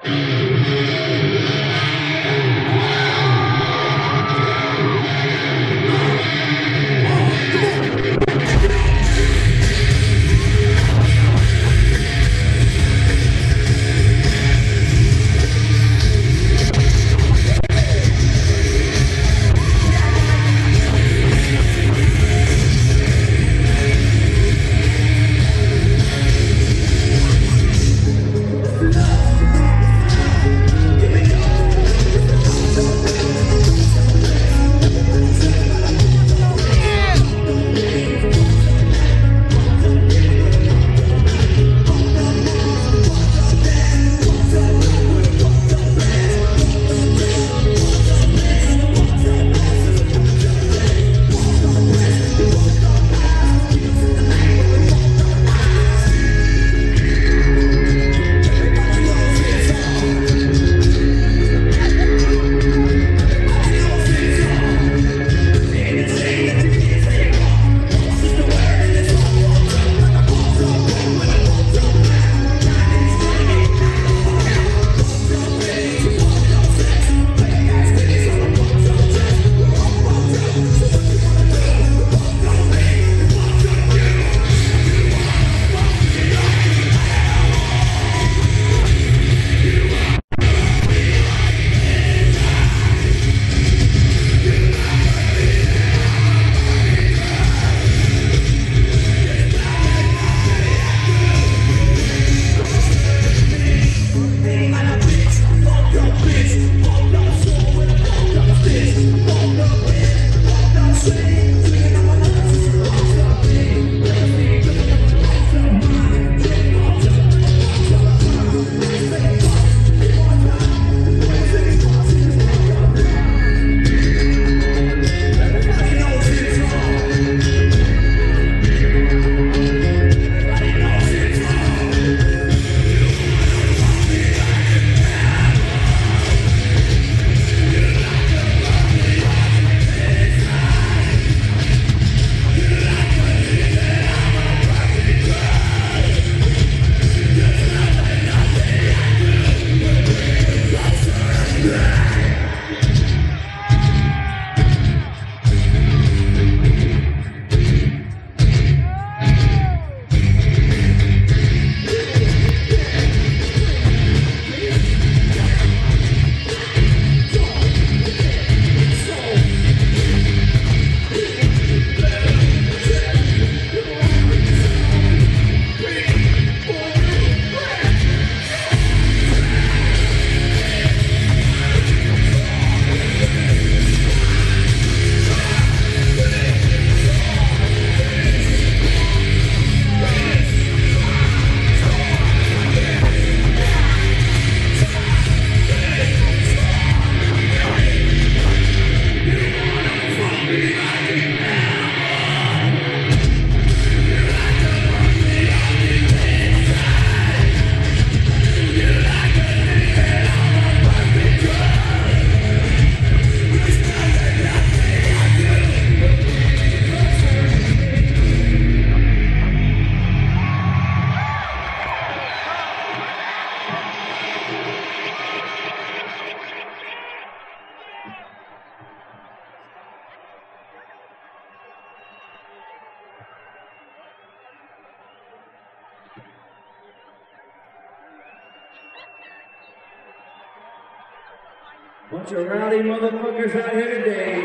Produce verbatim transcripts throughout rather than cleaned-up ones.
Bunch of rowdy motherfuckers out here today.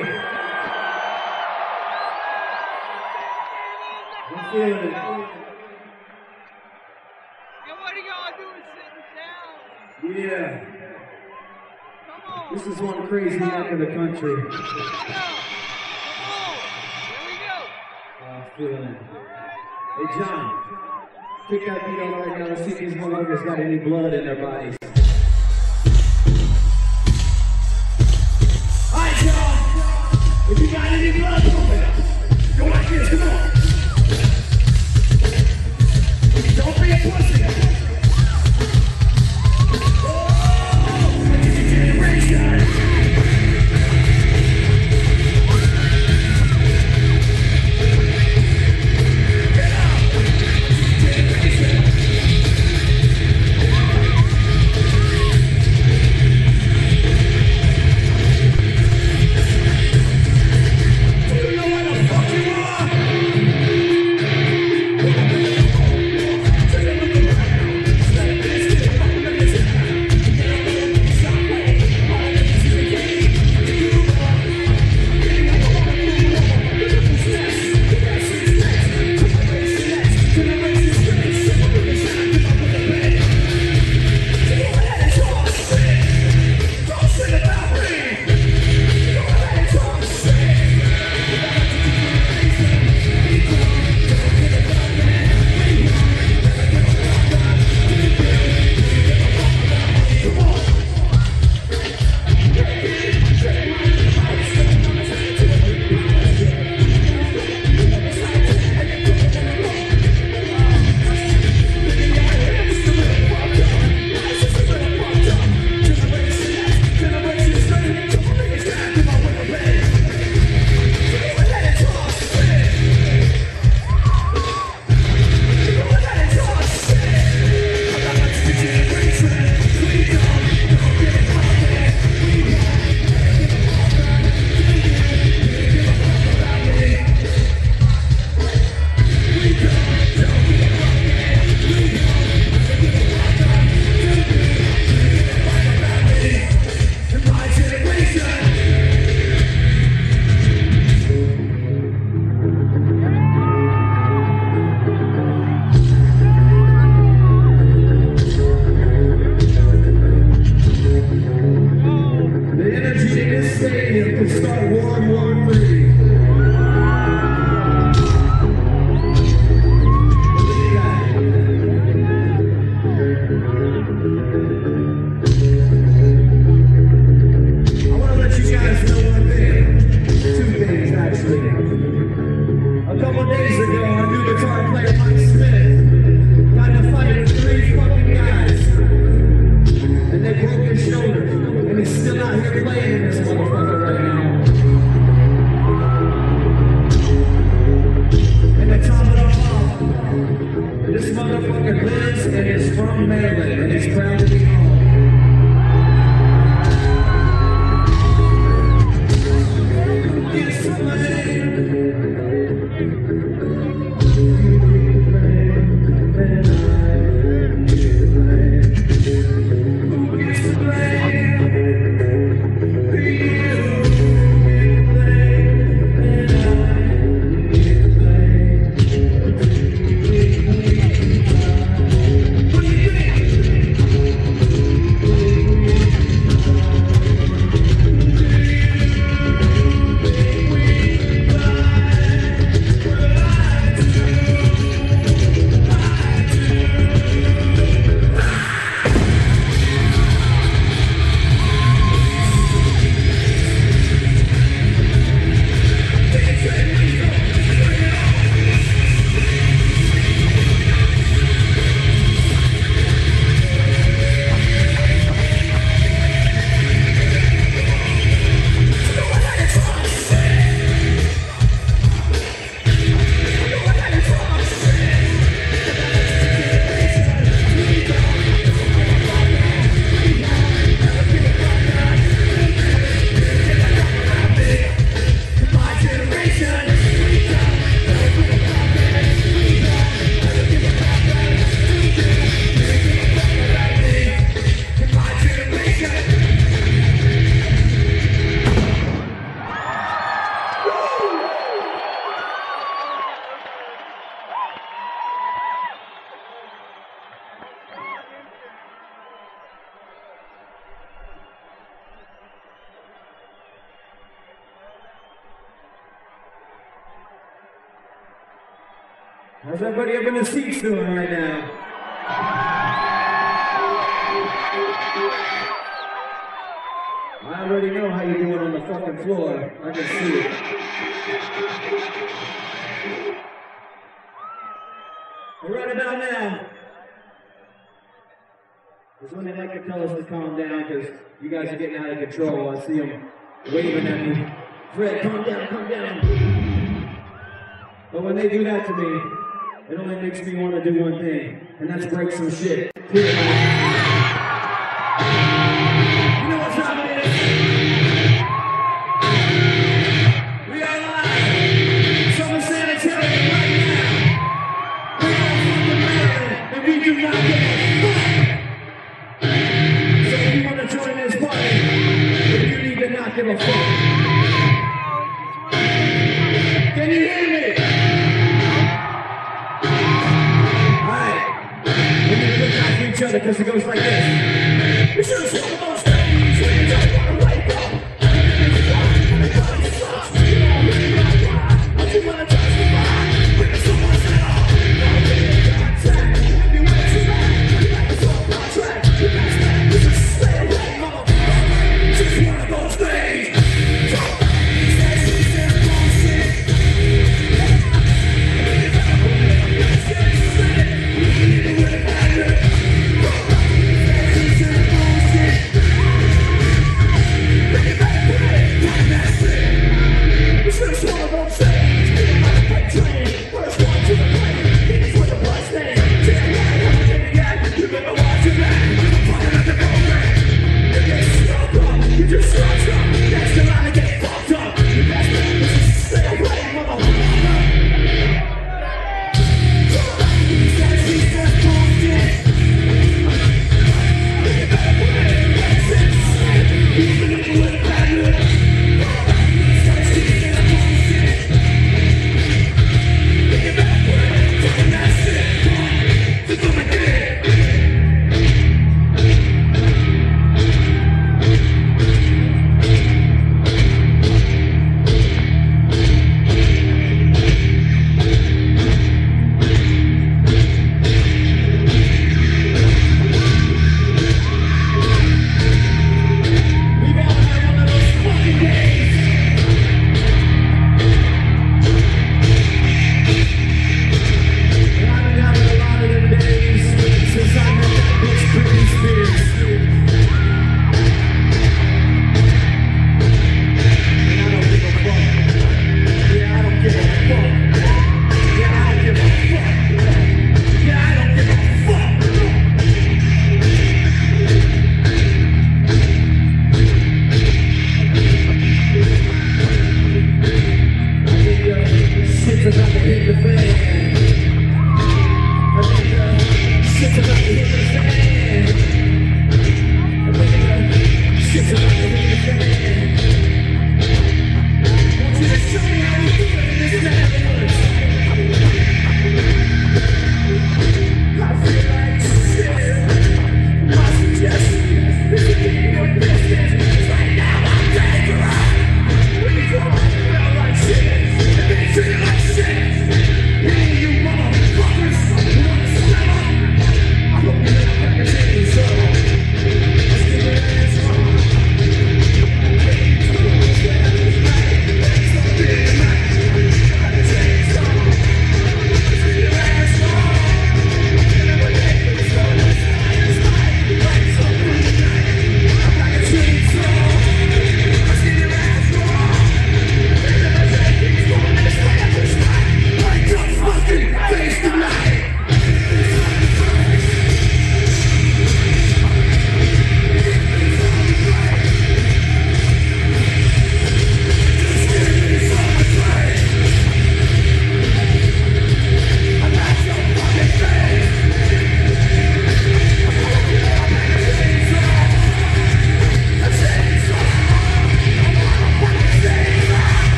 I'm feeling it. And what are y'all doing sitting down? Yeah. Come on. This is one crazy neck of the country. Come on. Here we go. Oh, I'm feeling it. Hey, John, kick that beat on right now and see if these motherfuckers got any blood in their bodies. Alright, y'all. If you got any blood, go like this. Come on. Don't be a pussy. Oh, it's a generation. Get out. Generation. How's everybody up in the seats doing right now? I already know how you're doing on the fucking floor. I can see it. But right about now is when they like to tell us to calm down because you guys are getting out of control. I see them waving at me. Fred, calm down, calm down. But when they do that to me, it only makes me want to do one thing, and that's break some shit. You know what time it is? We are live from the sanitarium right now. We are fucking Maryland, and we do not give a fuck. So if you want to join this party, then you need to not give a fuck. Can you hear me? Each other because it goes like this. We should have spoken about things when you don't want to wake up. Everybody sucks. You don't really know why. I just want to justify. Bring it so much now. Now be in contact. If you went too bad, you like to talk on track. Your best bet is to stay away, motherfucker. Just one of those things.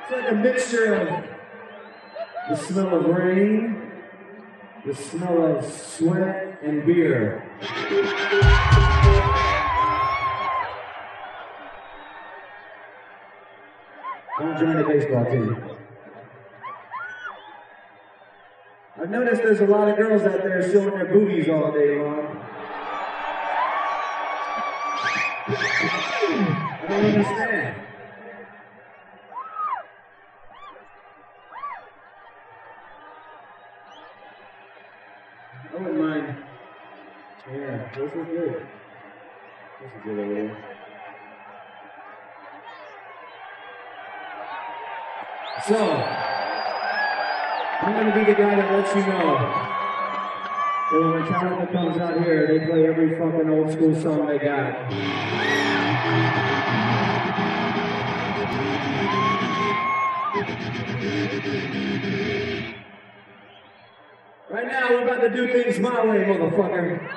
It's like a mixture of the smell of rain, the smell of sweat, and beer. Don't join the baseball team. I've noticed there's a lot of girls out there showing their boobies all day long. I don't understand. I wouldn't mind. Yeah, this is good. This is good over here. So, I'm going to be the guy that lets you know that when Metallica comes out here, they play every fucking old school song they got. Right now, we're about to do things my way, motherfucker.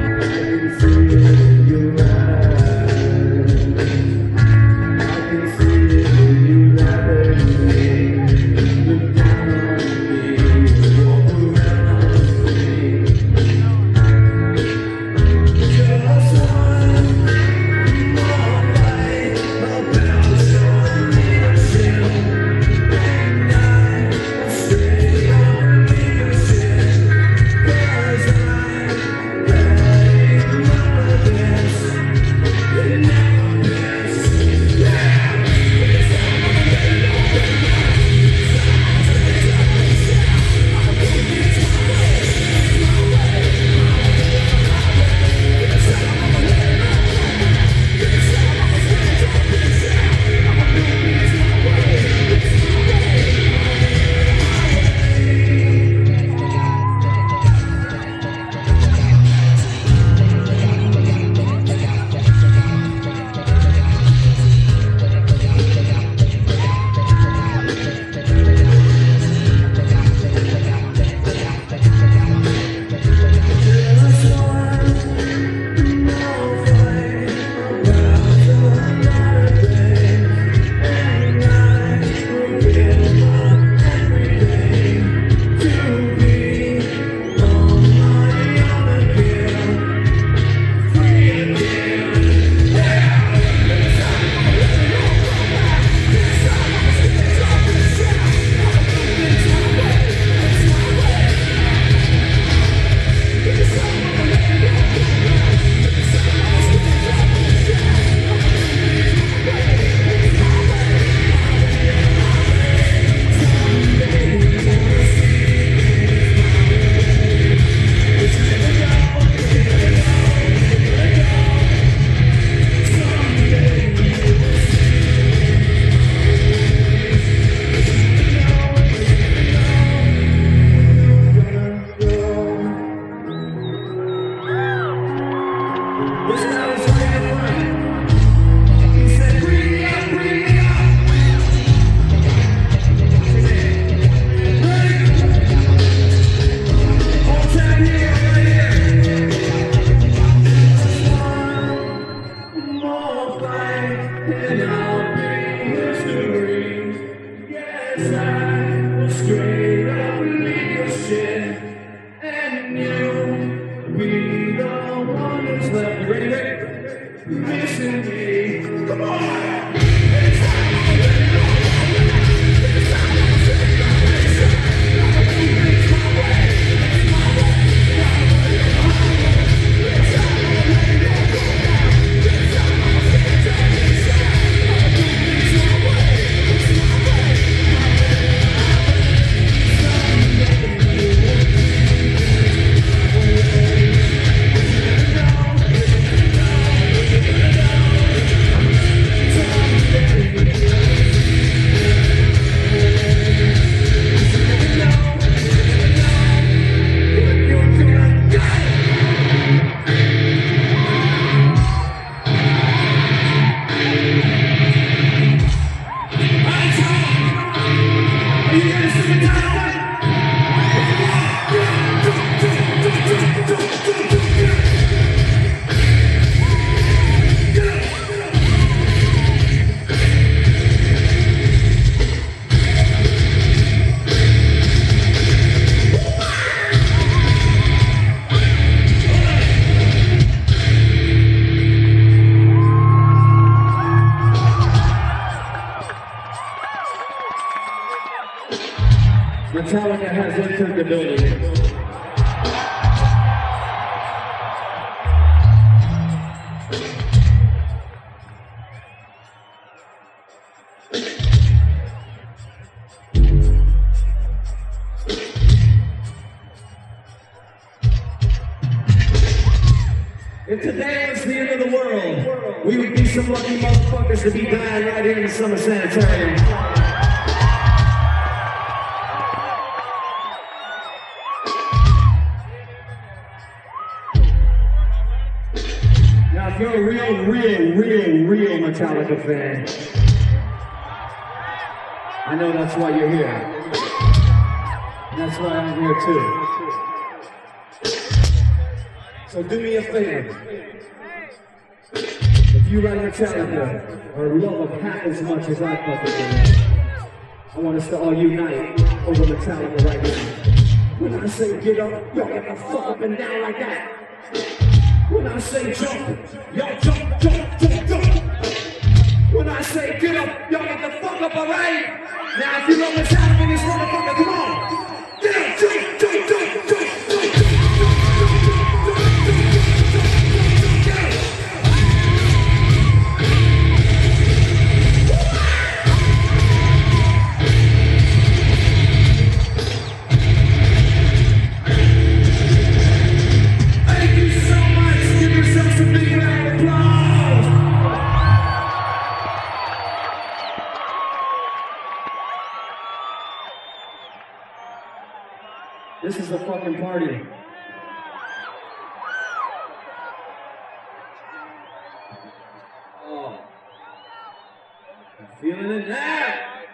I can see the building. If today was the end of the world, we would be some lucky motherfuckers to be dying right here in the Summer Sanitarium. Now, if you're a real, real, real, real Metallica fan, I know that's why you're here. And that's why I'm here too. So do me a favor. If you like Metallica, or love them half as much as I fucking do, I want us to all unite over Metallica right now. When I say get up, y'all get the fuck up and down like that. When I say jump, y'all jump, jump, jump, jump. When I say get up, y'all get the fuck up, alright? Now if you love Metallica in this motherfucker, come on. Get up, jump, jump, jump, jump, jump, jump. This is a fucking party. Oh. I'm feeling it now.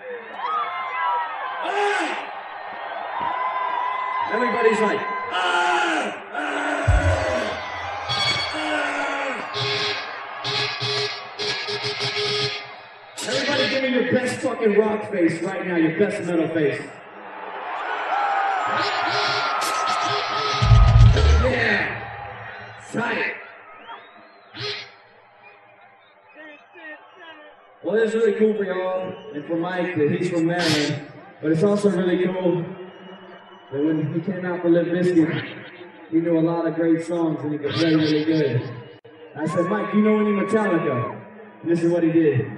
Ah! Everybody's like, ah! Ah! Ah! Everybody give me your best fucking rock face right now, your best metal face. Yeah, tight. Well, it's really cool for y'all and for Mike that he's from Maryland, but it's also really cool that when he came out for Limp Bizkit, he knew a lot of great songs and he could play really good. I said, Mike, do you know any Metallica? And this is what he did.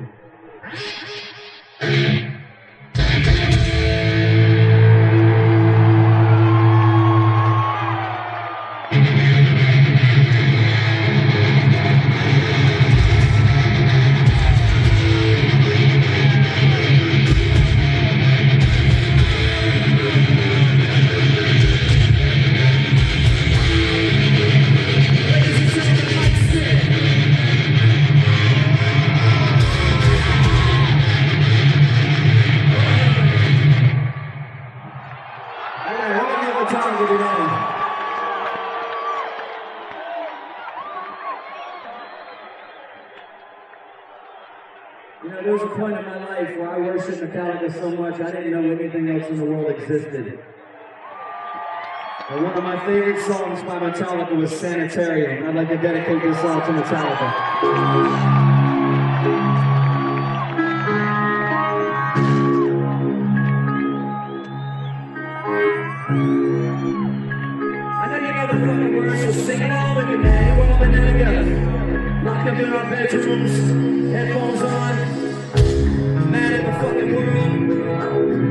You know, there was a point in my life where I worshiped Metallica so much I didn't know anything else in the world existed. But one of my favorite songs by Metallica was Sanitarium. I'd like to dedicate this song to Metallica. I know you know the fucking words, so sing it all with me, man. We're all in there together. Locked up in our bedrooms, headphones on, mad at the fucking world.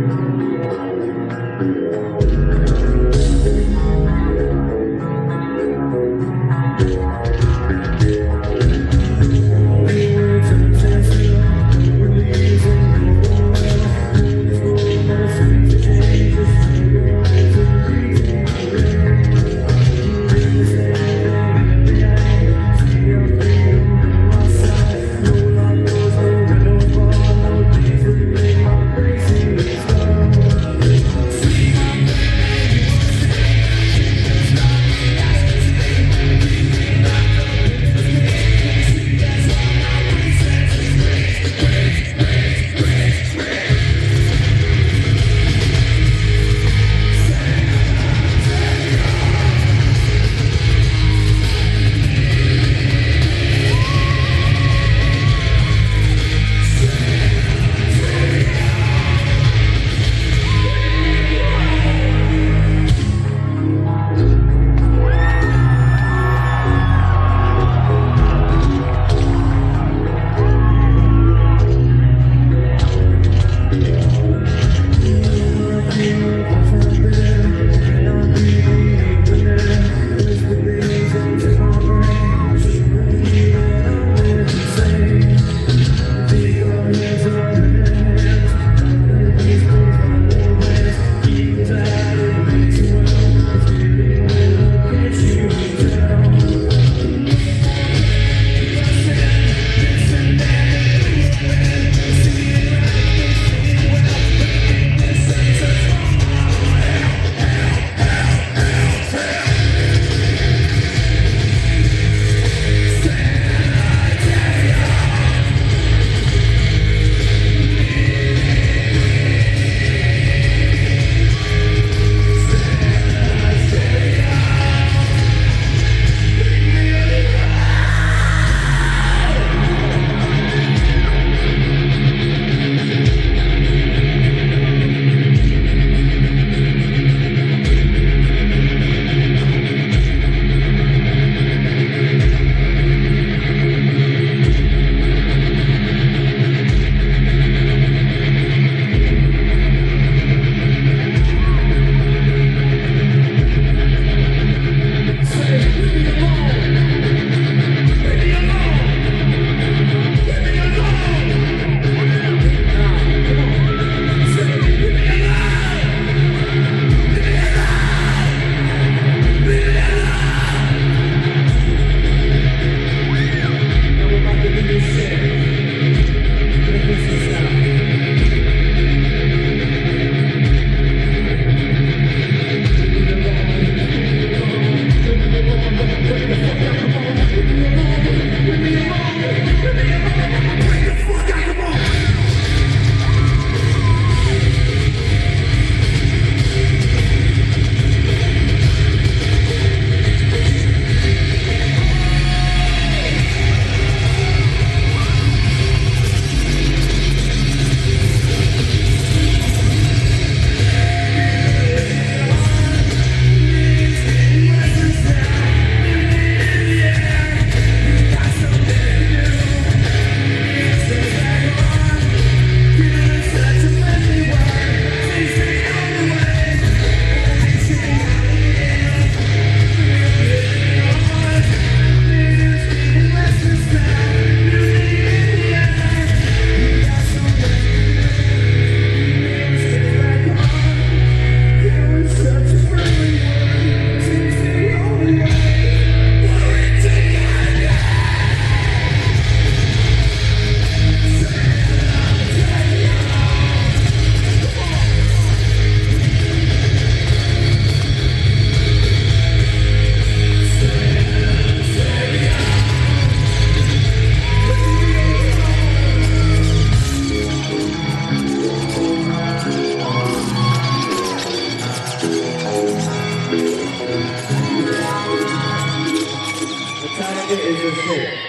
Metallica is the shit.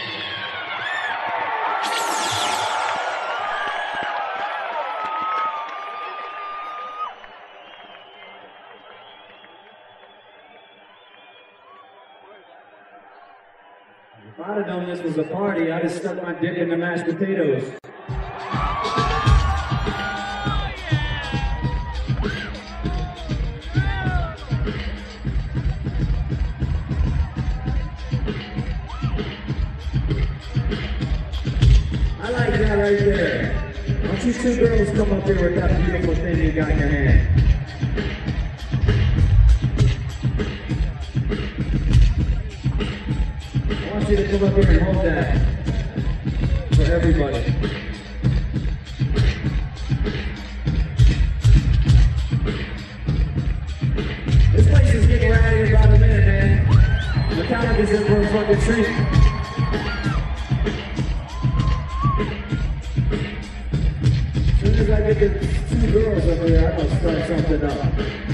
If I'd have known this was a party, I'd have stuck my dick in the mashed potatoes. I like that right there. Why don't you two girls come up here with that beautiful thing you got in your hand? I want you to come up here and hold that for everybody. This place is getting rowdy in about a minute, man. Metallica's in for a fucking treat. As soon as I get the two girls over there, I'm gonna start something up.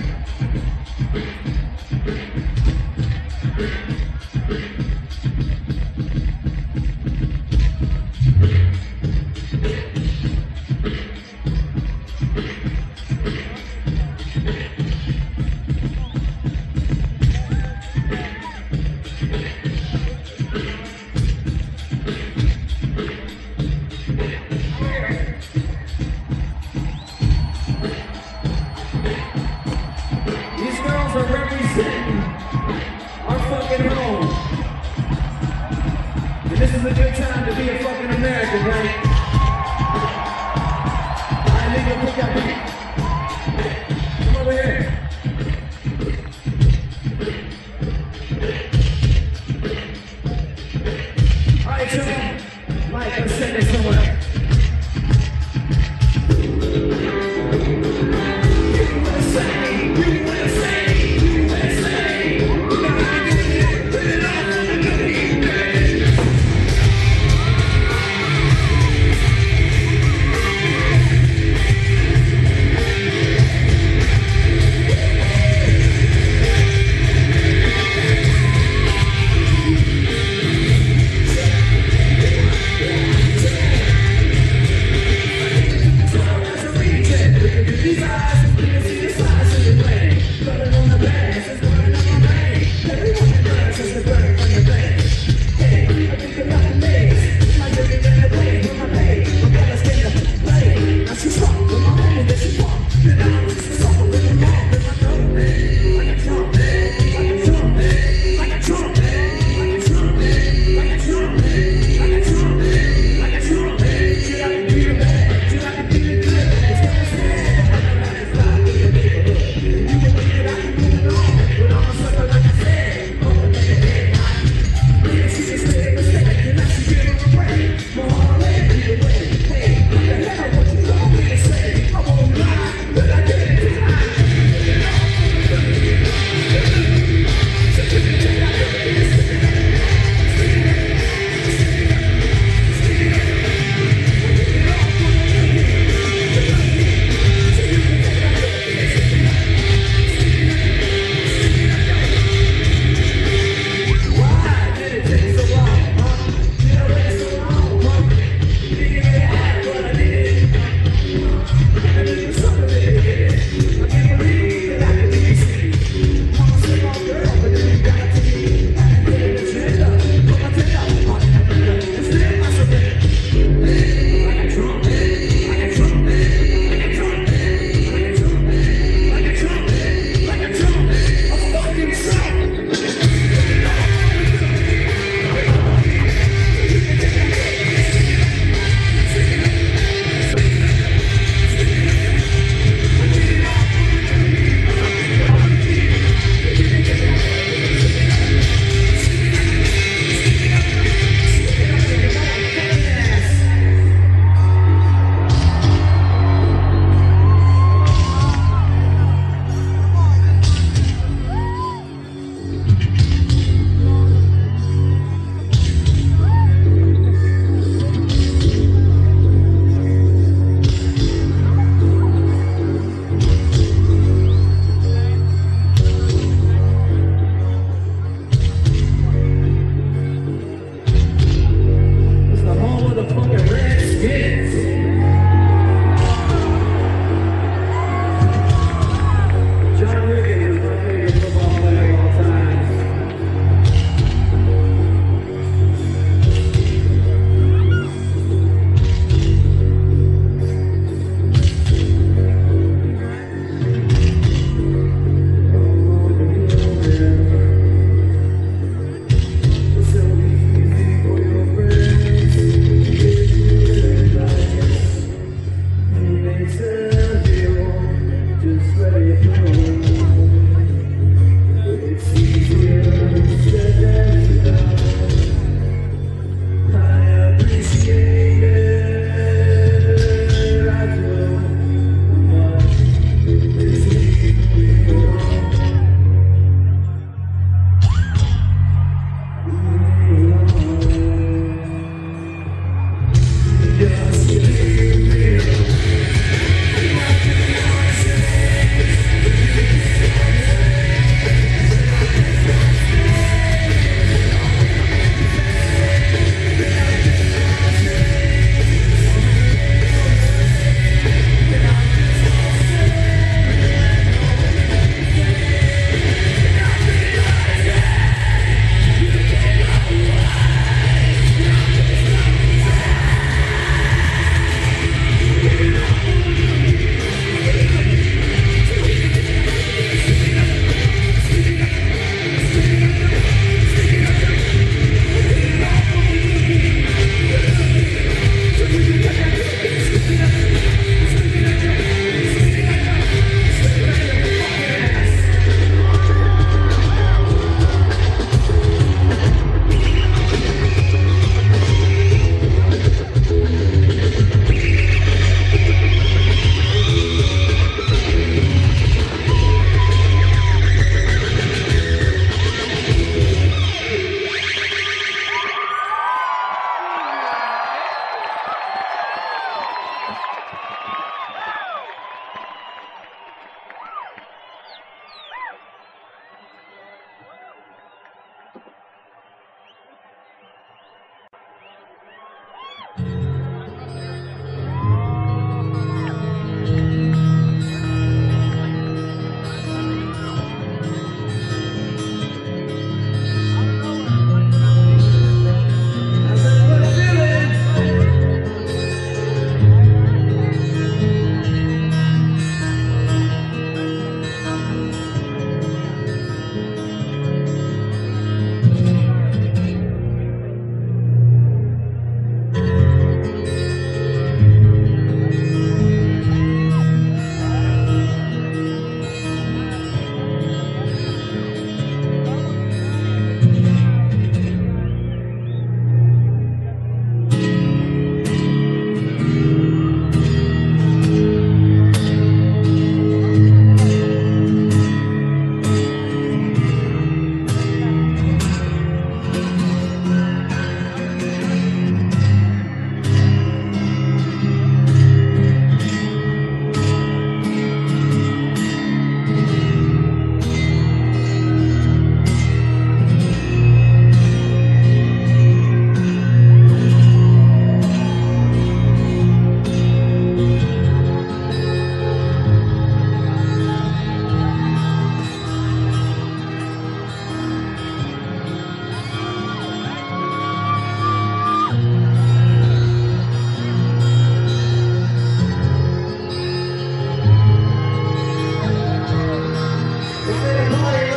Are representing our fucking home. And this is a good time to be a fucking American, right? I need to pick up beat. Come over here. Alright, y'all. Mike, let's send this somewhere.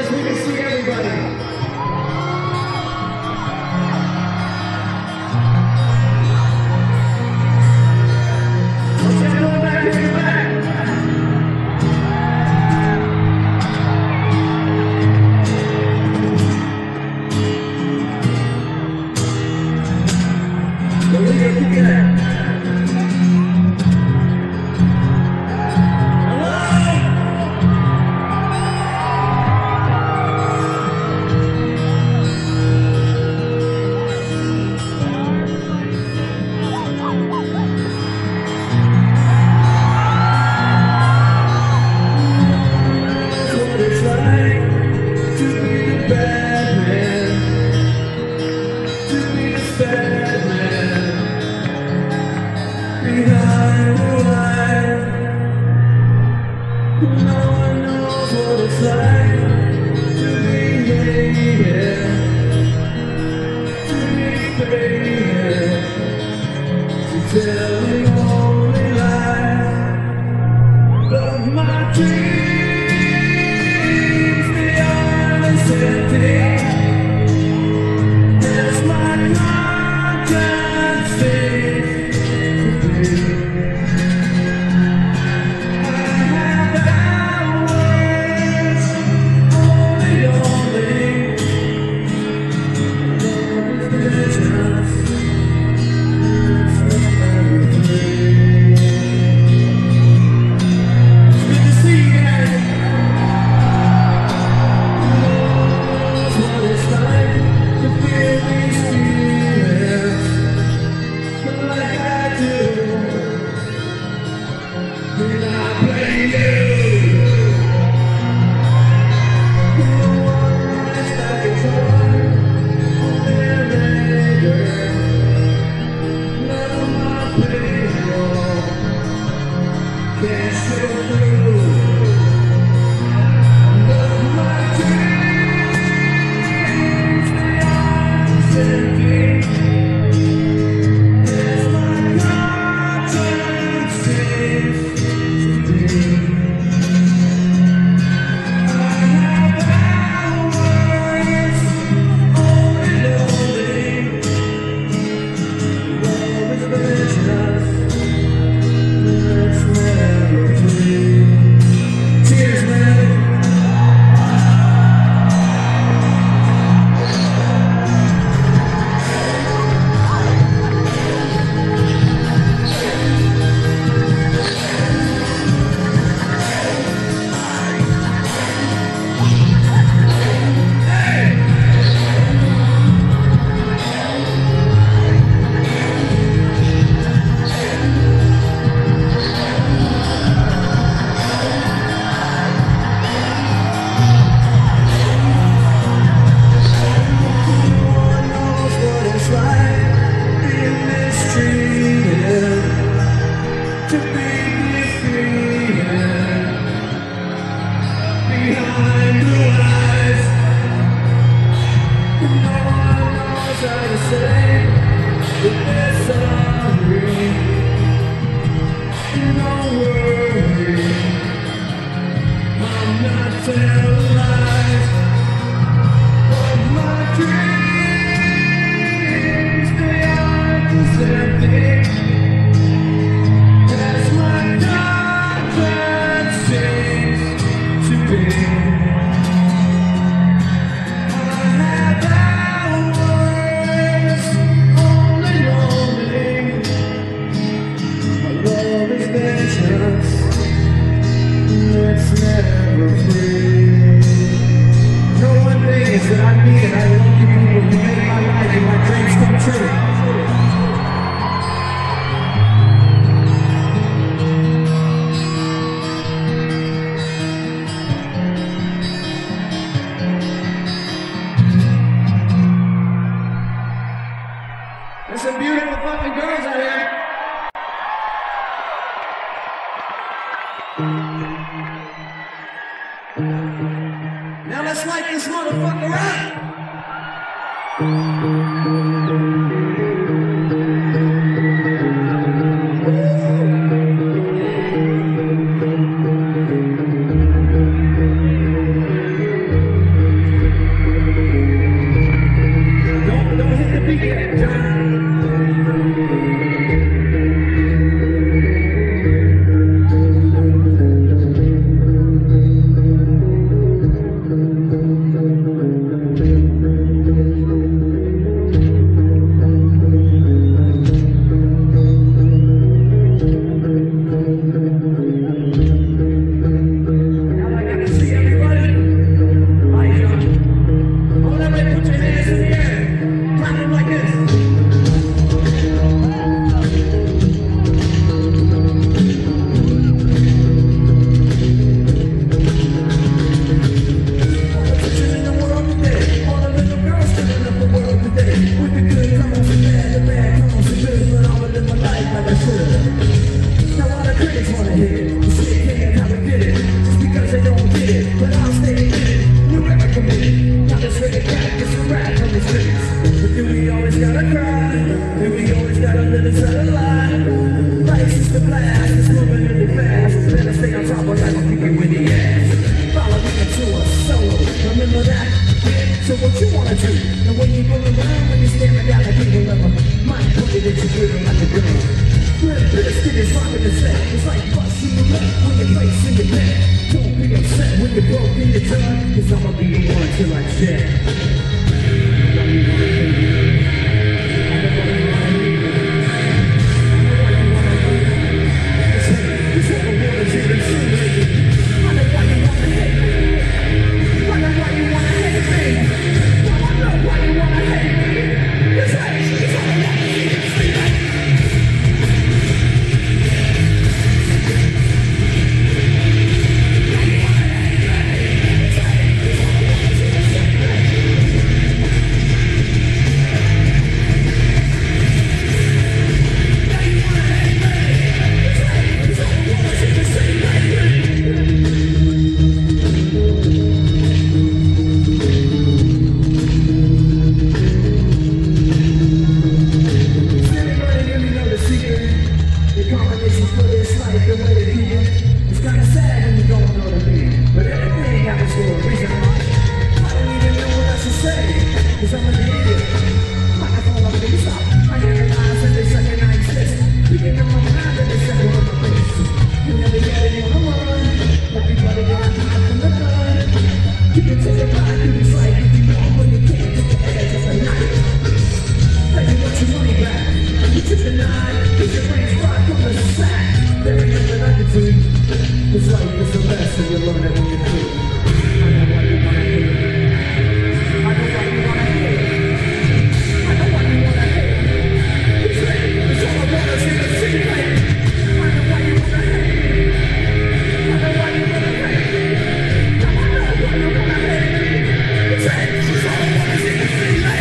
so we can see everybody. Telling only lies, but my dreams, they are as empty as my conscience seems to be. I have hours, only, only, love is just. There's some beautiful fucking girls out here. Now let's light this motherfucker up. the satellite. Lights is the blast, it's moving really fast. Better stay on top of life, I'm kicking with the ass. Follow me into a solo, remember that? So what you wanna do? The way you go around when you're staring down the people of a mind, put it into rhythm like a gun. This kid is rocking the set. It's like busting you up when you're facing your bed. Don't be upset when you're broke in your tongue, cause I'ma be the one till I jet. It's like it's a lesson you learn it when you're through. I know what you wanna hear. I know what you wanna hear. I know what you wanna hear. It's like it's all I wanna see the city light. I know what you wanna hear. I know what you wanna hear. Now I know what you wanna hear. It's like it's all I wanna see the city light.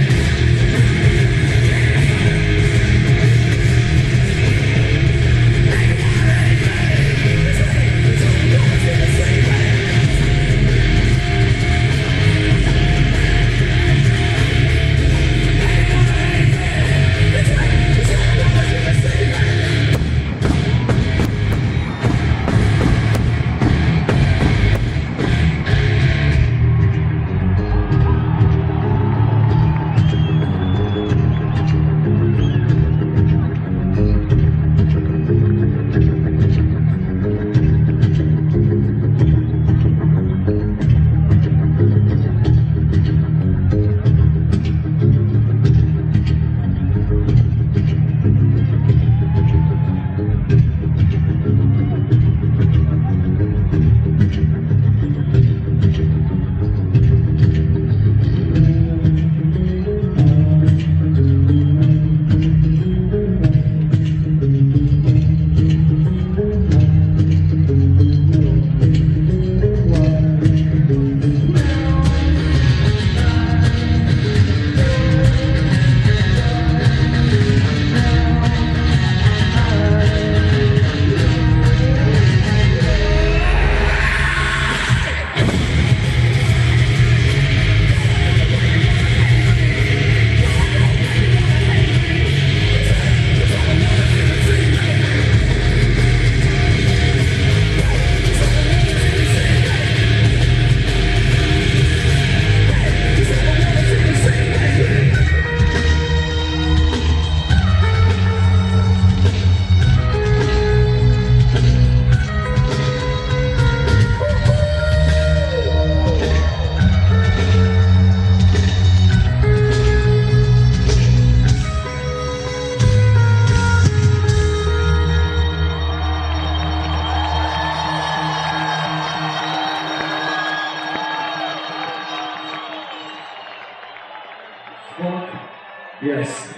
Yes.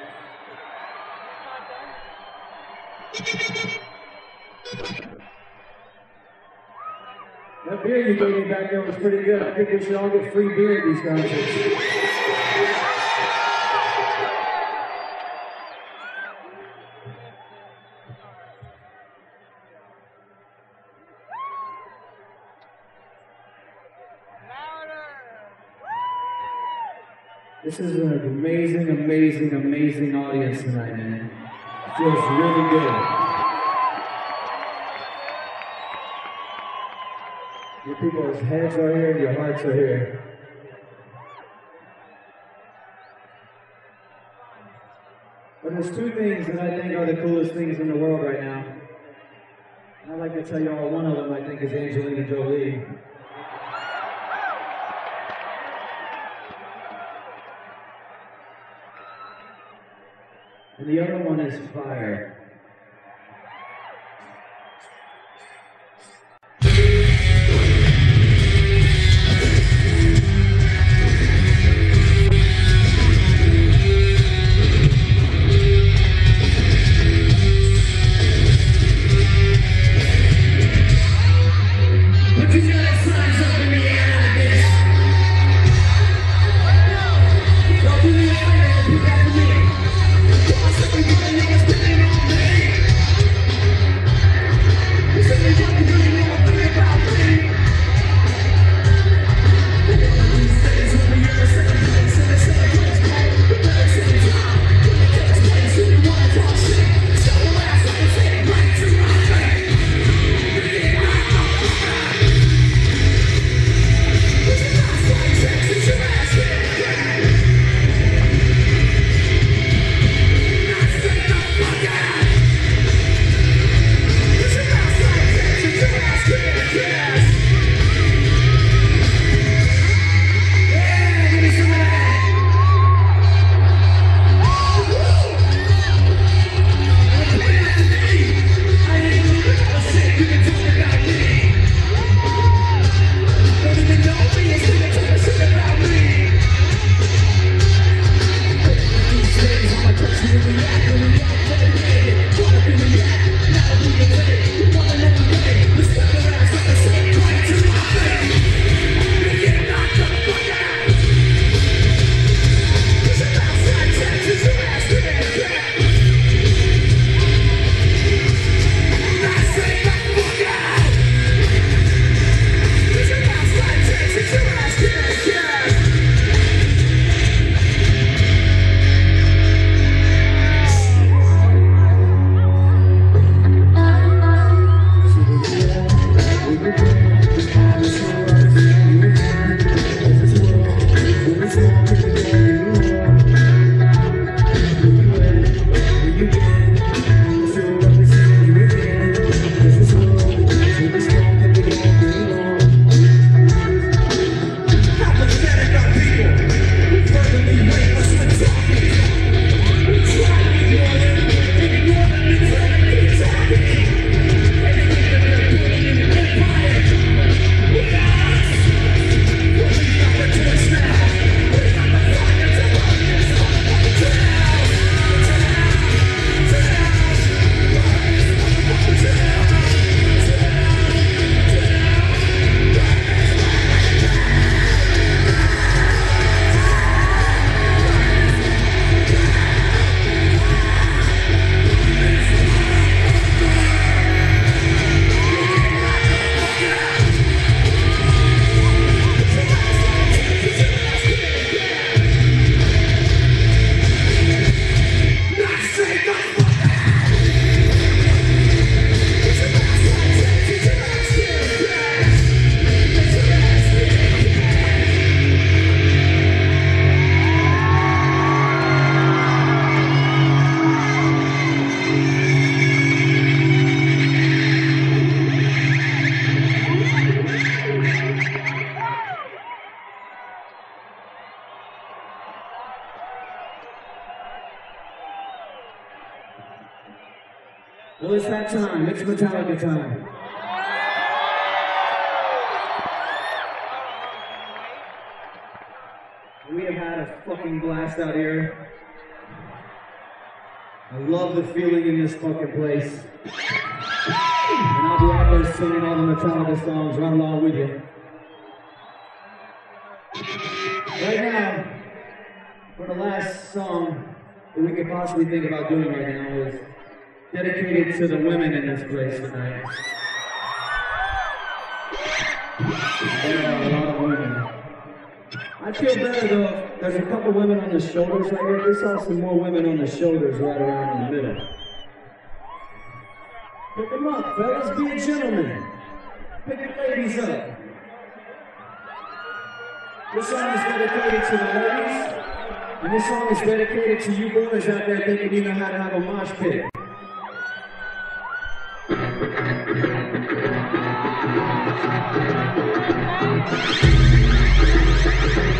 That beer you gave me back there was pretty good. I think we should all get free beer at these concerts. This is an amazing, amazing, amazing audience tonight, man. Feels really good. Your people's heads are here, your hearts are here. But there's two things that I think are the coolest things in the world right now. And I'd like to tell you all one of them I think is Angelina Jolie. And the other one is fire. Well, it's that time. It's Metallica time. We have had a fucking blast out here. I love the feeling in this fucking place. And I'll be out there singing all the Metallica songs right along with you. Right now, for the last song that we could possibly think about doing right now is dedicated to the women in this place tonight. There are a lot of women. I feel better though, there's a couple women on the shoulders right here. We saw some more women on the shoulders right around in the middle. Pick them up, fellas. Be a gentleman. Pick the ladies up. This song is dedicated to the ladies. And this song is dedicated to you boys out there thinking you know how to have a mosh pit. Hey!